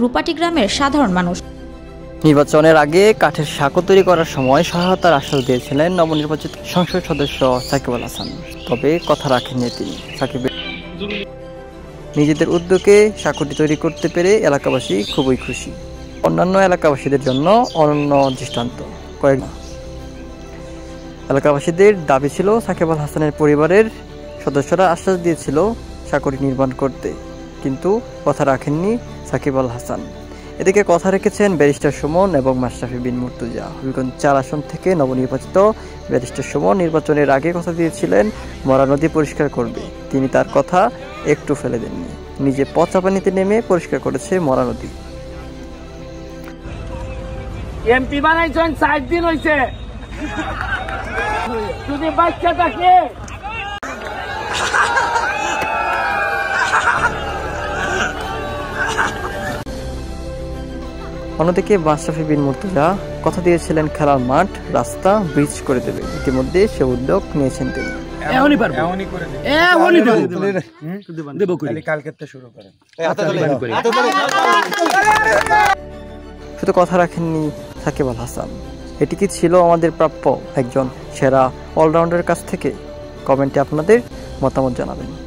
রূপাটি গ্রামের সাধারণ মানুষ। নির্বাচনের আগে কাঠের সাঁকো তৈরি করার সময় সহায়তার আশ্বাস দিয়েছিলেন নবনির্বাচিত সংসদ সদস্য সাকিব আল হাসান। তবে কথা রাখেননি তিনি। সাকিবের নিজেদের উদ্যোগে সাঁকোটি তৈরি করতে পেরে এলাকাবাসী খুবই খুশি। অন্যান্য এলাকাবাসীদের জন্য অনন্য দৃষ্টান্ত। এলাকাবাসীদের দাবি ছিল সাকিব আল হাসানের পরিবারের সদস্যরা আশ্বাস দিয়েছিল সাঁকোটি নির্মাণ করতে, কিন্তু কথা রাখেননি সাকিব আল হাসান। এদিকে কথা রেখেছেন ব্যারিস্টার সুমন এবং মাশরাফি বিন মুর্তজা। হবিগঞ্জ ৪ আসন থেকে নবনির্বাচিত ব্যারিস্টার সুমন নির্বাচনের আগে কথা দিয়েছিলেন মরা নদী পরিষ্কার করবে। তিনি তার কথা একটু ফেলে দেননি, নিজে পচা পানিতে নেমে পরিষ্কার করেছে মরা নদী। এমপি বানাইছেন ৬০ দিন হইছে, যদি বাচ্চা থাকে অন্যদিকে মাশরাফি বিন মুর্তজা কথা দিয়েছিলেন খেলার মাঠ, রাস্তা, ব্রিজ করে দেবে। ইতিমধ্যে সে উদ্যোগ নিয়েছেন তিনি। শুধু কথা রাখেননি সাকিব আল হাসান। এটি কি ছিল আমাদের প্রাপ্য একজন সেরা অলরাউন্ডারের কাছ থেকে? কমেন্টে আপনাদের মতামত জানাবেন।